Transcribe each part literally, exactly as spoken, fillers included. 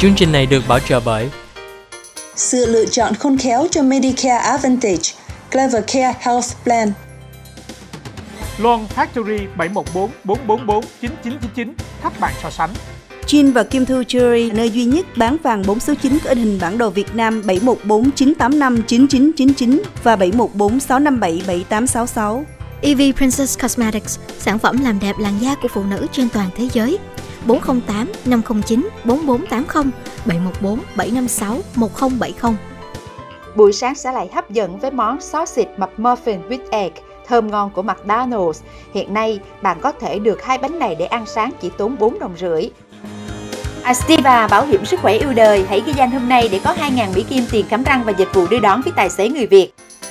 Chương trình này được bảo trợ bởi sự lựa chọn khôn khéo cho Medicare Advantage, Clever Care Health Plan. Loan Factory bảy một bốn bốn bốn bốn chín chín chín chín, tháp bạn so sánh. Chin và Kim Thu Jewelry, nơi duy nhất bán vàng bốn số chín có in hình bản đồ Việt Nam bảy một bốn chín tám năm chín chín chín chín và bảy một bốn sáu năm bảy bảy tám sáu sáu. e vê Princess Cosmetics, sản phẩm làm đẹp làn da của phụ nữ trên toàn thế giới. bốn không tám năm không chín bốn bốn tám không, bảy một bốn bảy năm sáu một không bảy không. Buổi sáng sẽ lại hấp dẫn với món sausage McMuffin with egg thơm ngon của McDonald's. Hiện nay, bạn có thể được hai bánh này để ăn sáng chỉ tốn bốn đồng rưỡi. Astiva, bảo hiểm sức khỏe yêu đời, hãy ghi danh hôm nay để có hai nghìn Mỹ Kim tiền khám răng và dịch vụ đưa đón với tài xế người Việt.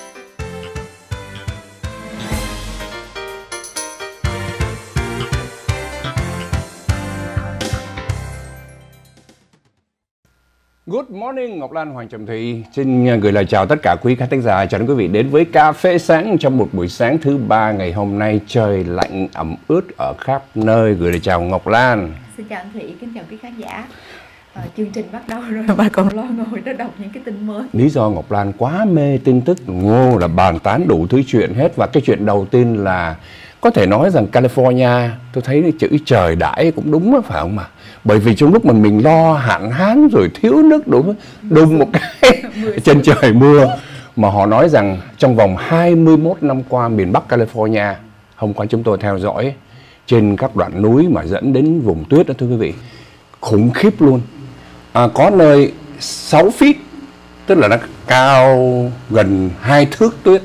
Good morning, Ngọc Lan, Hoàng Trọng Thị xin gửi lời chào tất cả quý khán thính giả, chào đón quý vị đến với Cà phê Sáng trong một buổi sáng thứ ba ngày hôm nay. Trời lạnh ẩm ướt ở khắp nơi. Gửi lời chào Ngọc Lan. Xin chào anh Thị, kính chào quý khán giả. À, chương trình bắt đầu rồi mà còn lo ngồi đó đọc những cái tin mới. Lý do Ngọc Lan quá mê tin tức, ngô là bàn tán đủ thứ chuyện hết. Và cái chuyện đầu tiên là có thể nói rằng California, tôi thấy chữ trời đãi cũng đúng đó, phải không mà? Bởi vì trong lúc mà mình lo hạn hán rồi thiếu nước đúng đùng một cái trên trời mưa. Mà họ nói rằng trong vòng hai mươi mốt năm qua miền Bắc California, hôm qua chúng tôi theo dõi trên các đoạn núi mà dẫn đến vùng tuyết đó thưa quý vị, khủng khiếp luôn. À, có nơi sáu feet, tức là nó cao gần hai thước tuyết.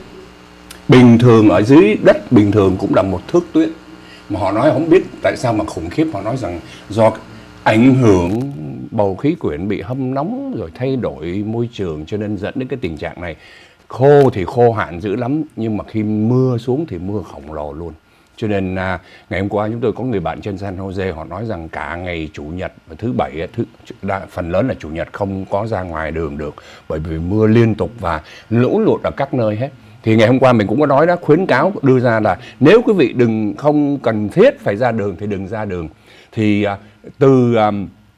Bình thường ở dưới đất bình thường cũng là một thước tuyết. Mà họ nói không biết tại sao mà khủng khiếp. Họ nói rằng do ảnh hưởng bầu khí quyển bị hâm nóng rồi thay đổi môi trường cho nên dẫn đến cái tình trạng này. Khô thì khô hạn dữ lắm, nhưng mà khi mưa xuống thì mưa khổng lồ luôn. Cho nên à, ngày hôm qua chúng tôi có người bạn trên San Jose, họ nói rằng cả ngày Chủ nhật và thứ bảy, thứ, đa, phần lớn là Chủ nhật không có ra ngoài đường được, bởi vì mưa liên tục và lũ lụt ở các nơi hết. Thì ngày hôm qua mình cũng có nói đó, khuyến cáo đưa ra là nếu quý vị đừng không cần thiết phải ra đường thì đừng ra đường. Thì à, từ à,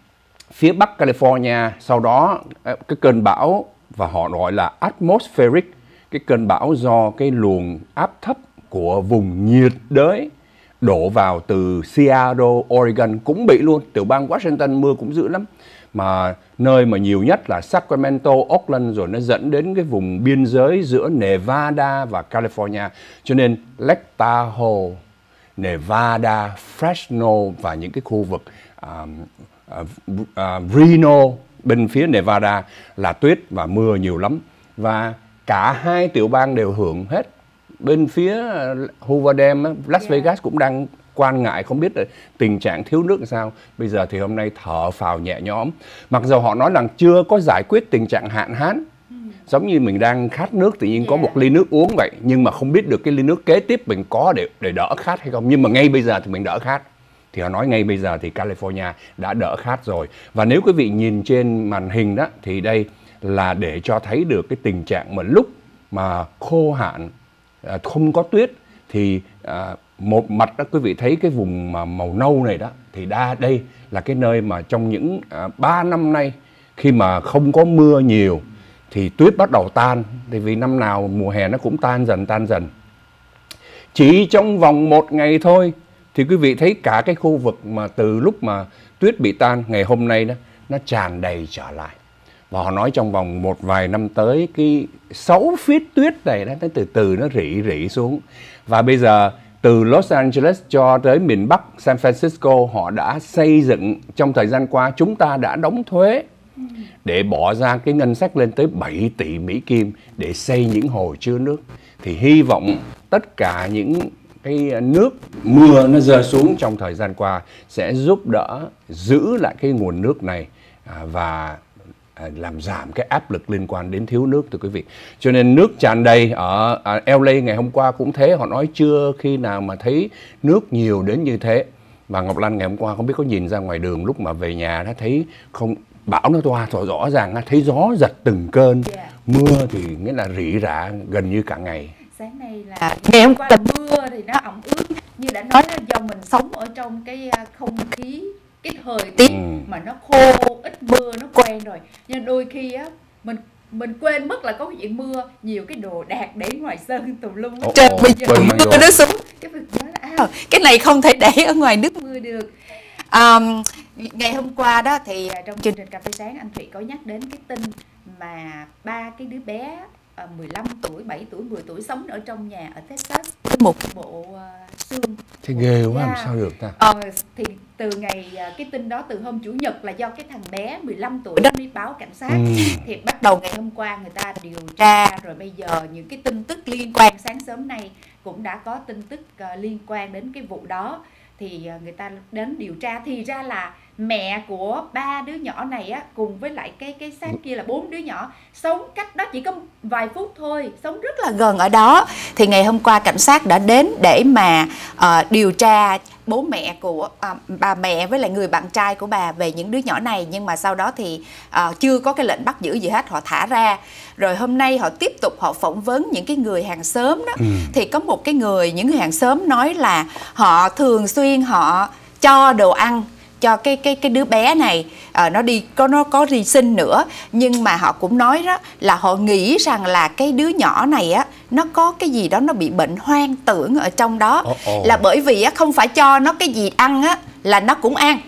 phía Bắc California, sau đó cái cơn bão, và họ gọi là atmospheric, cái cơn bão do cái luồng áp thấp của vùng nhiệt đới đổ vào từ Seattle, Oregon cũng bị luôn. Tiểu bang Washington mưa cũng dữ lắm. Mà nơi mà nhiều nhất là Sacramento, Oakland, rồi nó dẫn đến cái vùng biên giới giữa Nevada và California. Cho nên Lake Tahoe, Nevada, Fresno và những cái khu vực uh, uh, uh, Reno bên phía Nevada là tuyết và mưa nhiều lắm. Và cả hai tiểu bang đều hưởng hết. Bên phía Hoover Dam, Las yeah. Vegas cũng đang quan ngại không biết là tình trạng thiếu nước làm sao. Bây giờ thì hôm nay thở phào nhẹ nhõm. Mặc dù họ nói rằng chưa có giải quyết tình trạng hạn hán, mm. giống như mình đang khát nước tự nhiên yeah. có một ly nước uống vậy, nhưng mà không biết được cái ly nước kế tiếp mình có để để đỡ khát hay không. Nhưng mà ngay bây giờ thì mình đỡ khát. Thì họ nói ngay bây giờ thì California đã đỡ khát rồi. Và nếu quý vị nhìn trên màn hình đó thì đây là để cho thấy được cái tình trạng mà lúc mà khô hạn, không có tuyết thì à, một mặt đó quý vị thấy cái vùng mà màu nâu này đó thì đa đây là cái nơi mà trong những à, ba năm nay khi mà không có mưa nhiều thì tuyết bắt đầu tan, tại vì năm nào mùa hè nó cũng tan dần tan dần. Chỉ trong vòng một ngày thôi thì quý vị thấy cả cái khu vực mà từ lúc mà tuyết bị tan ngày hôm nay đó nó tràn đầy trở lại. Và họ nói trong vòng một vài năm tới cái sáu feet tuyết này nó từ từ nó rỉ rỉ xuống. Và bây giờ từ Los Angeles cho tới miền Bắc San Francisco họ đã xây dựng, trong thời gian qua chúng ta đã đóng thuế để bỏ ra cái ngân sách lên tới bảy tỷ Mỹ Kim để xây những hồ chứa nước. Thì hy vọng tất cả những cái nước mưa nó rơi xuống trong thời gian qua sẽ giúp đỡ giữ lại cái nguồn nước này và làm giảm cái áp lực liên quan đến thiếu nước thưa quý vị. Cho nên nước tràn đầy ở L A ngày hôm qua cũng thế, họ nói chưa khi nào mà thấy nước nhiều đến như thế. Và Ngọc Lan ngày hôm qua không biết có nhìn ra ngoài đường lúc mà về nhà nó thấy không, bão nó toa rõ, rõ ràng thấy gió giật từng cơn, yeah. mưa thì nghĩa là rỉ rả gần như cả ngày. Sáng nay là ngày hôm qua là mưa thì nó ẩm ướt, như đã nói là do mình sống ở trong cái không khí, cái thời tiết Ừ. mà nó khô, ít mưa, nó quen rồi. Nhưng đôi khi á mình mình quên mất là có chuyện mưa, nhiều cái đồ đạc để ngoài sân tùm lum hết Ồ, trơn. ồ, Bây giờ quên mang mưa đồ. nó xuống, cái việc nhớ là à, cái này không thể để ở ngoài nước mưa được. Um, ngày hôm qua đó thì trong chương trình Cà phê sáng anh Thụy có nhắc đến cái tin mà ba cái đứa bé uh, mười lăm tuổi, bảy tuổi, mười tuổi sống ở trong nhà ở Texas với một bộ uh, xương. Thế ghê quá, làm Yeah. sao được ta? Ờ, thì từ ngày uh, cái tin đó từ hôm chủ nhật là do cái thằng bé mười lăm tuổi đó đi báo cảnh sát. Ừ. Thì bắt đầu ngày hôm qua người ta điều tra, rồi bây giờ những cái tin tức liên quan, sáng sớm nay cũng đã có tin tức uh, liên quan đến cái vụ đó. Thì uh, người ta đến điều tra, thì ra là mẹ của ba đứa nhỏ này á cùng với lại cái cái xác kia là bốn đứa nhỏ sống cách đó chỉ có vài phút thôi, sống rất là gần ở đó. Thì ngày hôm qua cảnh sát đã đến để mà uh, điều tra bố mẹ của uh, bà mẹ với lại người bạn trai của bà về những đứa nhỏ này, nhưng mà sau đó thì uh, chưa có cái lệnh bắt giữ gì hết, họ thả ra. Rồi hôm nay họ tiếp tục họ phỏng vấn những cái người hàng xóm đó. Ừ. Thì có một cái người, những người hàng xóm nói là họ thường xuyên họ cho đồ ăn cho cái cái cái đứa bé này, à, nó đi có nó có đi sinh nữa, nhưng mà họ cũng nói đó là họ nghĩ rằng là cái đứa nhỏ này á nó có cái gì đó, nó bị bệnh hoang tưởng ở trong đó. Oh, oh. Là bởi vì á không phải cho nó cái gì ăn á là nó cũng ăn,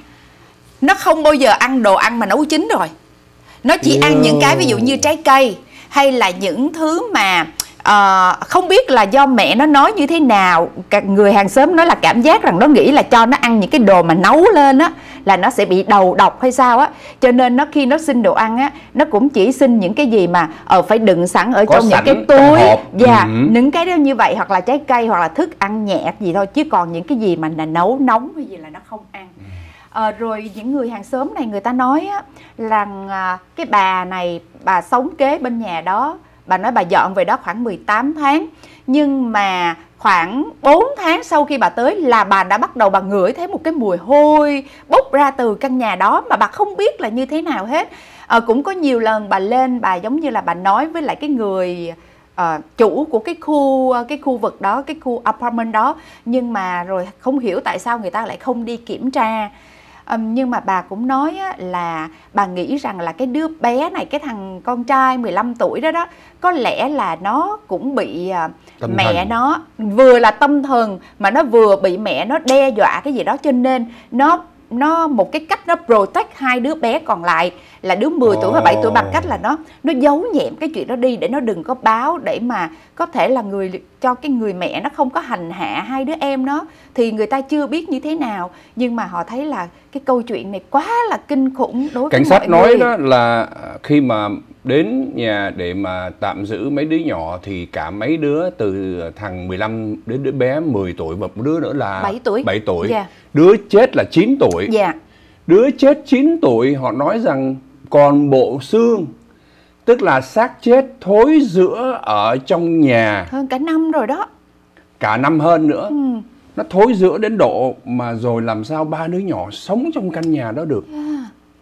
nó không bao giờ ăn đồ ăn mà nấu chín rồi, nó chỉ yeah. ăn những cái ví dụ như trái cây hay là những thứ mà uh, không biết là do mẹ nó nói như thế nào. Các người hàng xóm nói là cảm giác rằng nó nghĩ là cho nó ăn những cái đồ mà nấu lên á là nó sẽ bị đầu độc hay sao á, cho nên nó khi nó xin đồ ăn á nó cũng chỉ xin những cái gì mà ờ phải đựng sẵn ở có trong sẵn những cái túi, dạ, ừ. những cái đó như vậy, hoặc là trái cây hoặc là thức ăn nhẹ gì thôi, chứ còn những cái gì mà là nấu nóng hay gì là nó không ăn. À, rồi những người hàng xóm này người ta nói á, là à, cái bà này bà sống kế bên nhà đó, bà nói bà dọn về đó khoảng mười tám tháng, nhưng mà khoảng bốn tháng sau khi bà tới là bà đã bắt đầu bà ngửi thấy một cái mùi hôi bốc ra từ căn nhà đó mà bà không biết là như thế nào hết. À, cũng có nhiều lần bà lên, bà giống như là bà nói với lại cái người uh, chủ của cái khu cái khu vực đó, cái khu apartment đó, nhưng mà rồi không hiểu tại sao người ta lại không đi kiểm tra. Um, nhưng mà bà cũng nói á, là bà nghĩ rằng là cái đứa bé này, cái thằng con trai mười lăm tuổi đó đó, có lẽ là nó cũng bị uh, mẹ thần. Nó vừa là tâm thần mà nó vừa bị mẹ nó đe dọa cái gì đó, cho nên nó nó một cái cách nó protect hai đứa bé còn lại là đứa mười tuổi và bảy tuổi bằng cách là nó nó giấu nhẹm cái chuyện đó đi để nó đừng có báo, để mà có thể là người cho cái người mẹ nó không có hành hạ hai đứa em nó. Thì người ta chưa biết như thế nào, nhưng mà họ thấy là cái câu chuyện này quá là kinh khủng đối với cảnh mọi sát nói người. Đó là khi mà đến nhà để mà tạm giữ mấy đứa nhỏ thì cả mấy đứa từ thằng mười lăm đến đứa bé mười tuổi và một đứa nữa là bảy tuổi, bảy tuổi. Yeah. Đứa chết là chín tuổi. Yeah. Đứa chết chín tuổi họ nói rằng còn bộ xương, tức là xác chết thối rữa ở trong nhà hơn cả năm rồi đó, cả năm hơn nữa. Ừ. Nó thối rữa đến độ mà rồi làm sao ba đứa nhỏ sống trong căn nhà đó được. Yeah.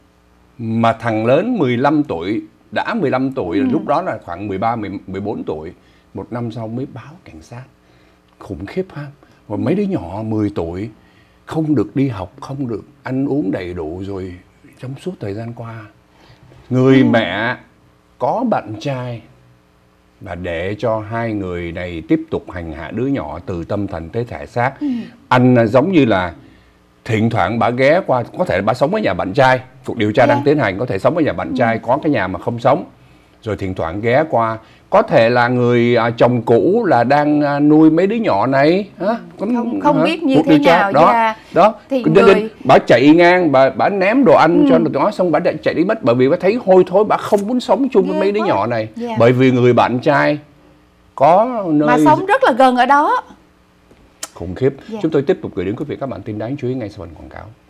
Mà thằng lớn mười lăm tuổi, đã mười lăm tuổi, ừ. lúc đó là khoảng mười ba, mười bốn tuổi, một năm sau mới báo cảnh sát. Khủng khiếp ha. Và mấy đứa nhỏ mười tuổi không được đi học, không được ăn uống đầy đủ rồi trong suốt thời gian qua. Người ừ. mẹ có bạn trai và để cho hai người này tiếp tục hành hạ đứa nhỏ từ tâm thần tới thể xác. Ừ. Anh giống như là thỉnh thoảng bà ghé qua, có thể là bà sống ở nhà bạn trai, cuộc điều tra yeah. đang tiến hành, có thể sống ở nhà bạn trai, ừ. có cái nhà mà không sống, rồi thỉnh thoảng ghé qua. Có thể là người à, chồng cũ là đang à, nuôi mấy đứa nhỏ này, hả? Không, không, không hả? biết như thế nào đó, yeah. đó. Thì Nên, người... bà chạy ngang, bà bà ném đồ ăn ừ. cho tụi nó, xong bà chạy đi mất, bởi vì bà thấy hôi thối, bà không muốn sống chung yeah, với mấy đứa nhỏ này, yeah. bởi vì người bạn trai có nơi mà sống rất là gần ở đó. Khủng khiếp. Yeah. Chúng tôi tiếp tục gửi đến quý vị các bạn tin đáng chú ý ngay sau phần quảng cáo.